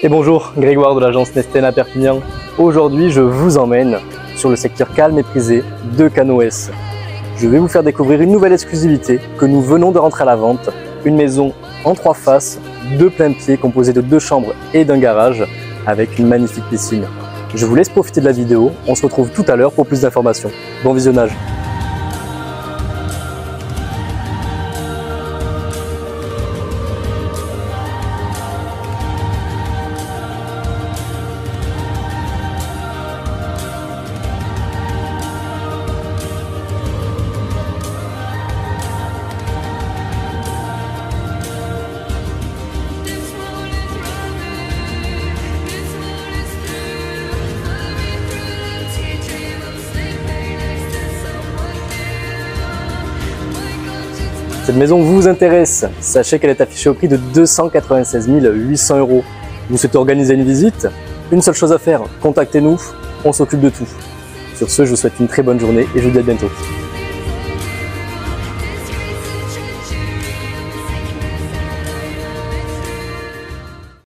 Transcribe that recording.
Et bonjour, Grégoire de l'agence Nestena Perpignan. Aujourd'hui, je vous emmène sur le secteur calme et prisé de Canoës. Je vais vous faire découvrir une nouvelle exclusivité que nous venons de rentrer à la vente. Une maison en 3 faces, de plain-pied, composée de 2 chambres et d'un garage, avec une magnifique piscine. Je vous laisse profiter de la vidéo. On se retrouve tout à l'heure pour plus d'informations. Bon visionnage. Cette maison vous intéresse, sachez qu'elle est affichée au prix de 296 800 €. Vous souhaitez organiser une visite? Une seule chose à faire, contactez-nous, on s'occupe de tout. Sur ce, je vous souhaite une très bonne journée et je vous dis à bientôt.